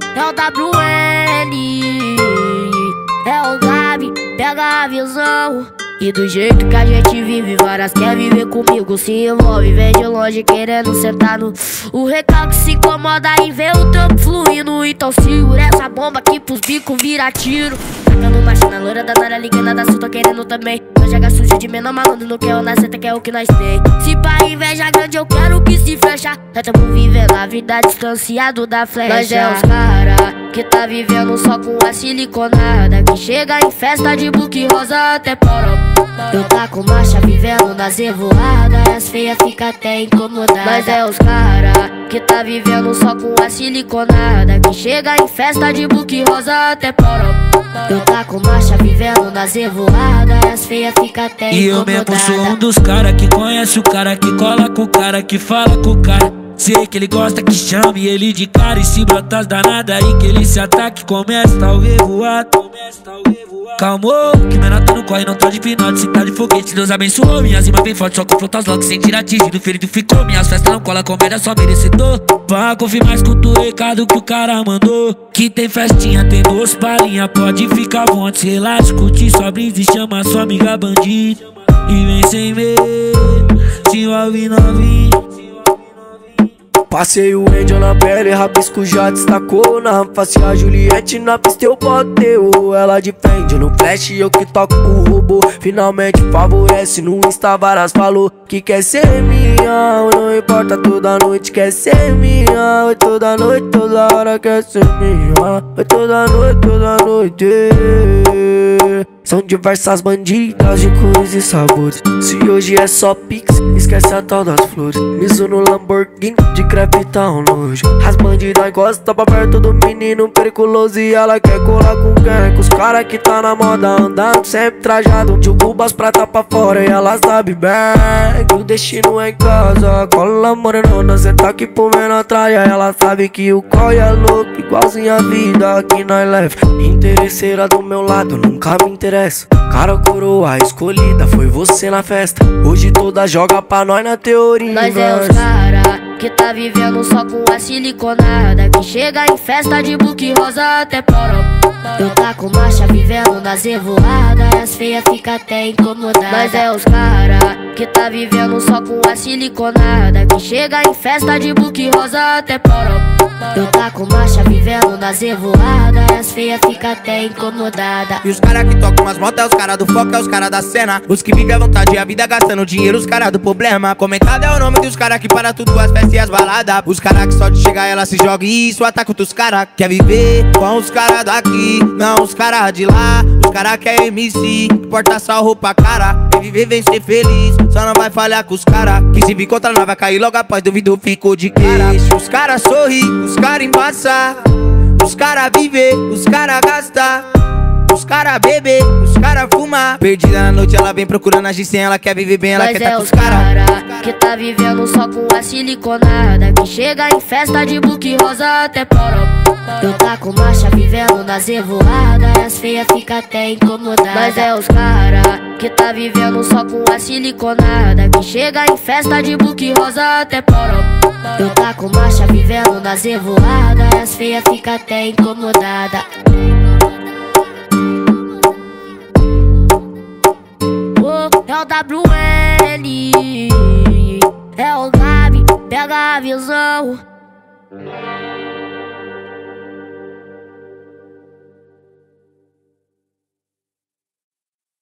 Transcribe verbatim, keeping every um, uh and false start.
é o W N, é o Gabi, pega a visão. E do jeito que a gente vive, várias quer viver comigo, se envolve, vem de longe querendo sentar no... O recalque se incomoda em ver o trampo fluindo. Então segura essa bomba aqui pros bicos vira tiro. Tacando marcha na loira da Nara, ligando da Sul, tô querendo também. Nós joga sujo de menor malandro, não quer o na seta, que é o que nós tem. Se pra inveja grande eu quero que se fecha. Nós tamo vivendo a vida distanciado da flecha. Nós é os cara que tá vivendo só com a siliconada, que chega em festa de book rosa até porão. Eu tá com marcha vivendo nas revoadas, as feias fica até incomodadas. Nós é os cara que tá vivendo só com a siliconada, que chega em festa de book rosa até porão. Eu tá com marcha vivendo nas revoadas, as feias fica até e incomodadas. E eu mesmo sou um dos cara que conhece o cara, que cola com o cara, que fala com o cara. Sei que ele gosta que chame ele de cara, e se brotas danada aí que ele se ataque, começa o revoado, começa o revoado. Calmou, que menota não corre, não tá de pinote, se tá de foguete, Deus abençoou. Minhas rimas bem forte, só confronta os locks, sem tirar atingido, ferido ficou. Minhas festas não cola, comédia só merecedor. Vá confirmar, escuta o recado que o cara mandou, que tem festinha, tem duas palhinhas, pode ficar à vontade, relaxa, curte sua brisa e chama sua amiga bandida. E vem sem medo, se envolve novinho. Passei o Angel na pele, rabisco já destacou. Na face a Juliette, na pista eu botei ela de frente no flash, eu que toco o robô. Finalmente favorece, no Insta várias falou que quer ser minha. Não importa, toda noite quer ser minha. Oi, toda noite, toda hora quer ser minha. Oi, toda noite, toda noite. São diversas bandidas de cores e sabores. Se hoje é só pix, esquece a tal das flores. Miso no Lamborghini, de crepe tá um nojo. As bandidas gostam pra perto do menino periculoso, e ela quer colar com quem? Com os cara que tá na moda, andando sempre trajado. Jogo as prata pra fora e ela sabe bem que o destino é em casa. Cola morenona, senta aqui por menor traia. Ela sabe que o coi é louco, igualzinho a vida que nós leva. Interesseira do meu lado, nunca me interessa. Cara, coroa escolhida, foi você na festa. Hoje toda joga pra nós na teoria. Nós é os cara que tá vivendo só com a siliconada, que chega em festa de book rosa até porão. Eu tá com marcha vivendo nas revoadas, as feias fica até incomodadas. Nós é os cara que tá vivendo só com a siliconada, que chega em festa de book rosa até porão. Eu tá com marcha vivendo nas revoadas, as feias fica até incomodada. E os cara que tocam as motos é os cara do foco, é os cara da cena. Os que vivem à vontade e a vida gastando dinheiro, os cara do problema. Comentado é o nome dos cara que para tudo, as festas e as baladas. Os cara que só de chegar ela se joga e isso ataca outros cara. Quer viver com os cara daqui, não os cara de lá. Os cara que é M C, que porta só roupa cara. Quer viver, vem ser feliz, só não vai falhar com os cara. Que se vir contra nós vai cair logo após, duvido ficou de cara. Os cara sorri, os cara embaça. Os cara viver, os cara gasta. Os cara bebe, os cara fuma. Perdida na noite ela vem procurando agir sem, ela quer viver bem, ela Nós quer é tá com os os cara, cara que tá vivendo só com a siliconada, que chega em festa de book rosa até porão. Eu tá com marcha vivendo nas revoadas, as feias fica até incomodadas. Nós é os cara que tá vivendo só com a siliconada, que chega em festa de book rosa até porão. Eu tá com marcha vivendo nas revoadas, as feias fica até incomodada. É o W N, é o Gabi, pega a visão.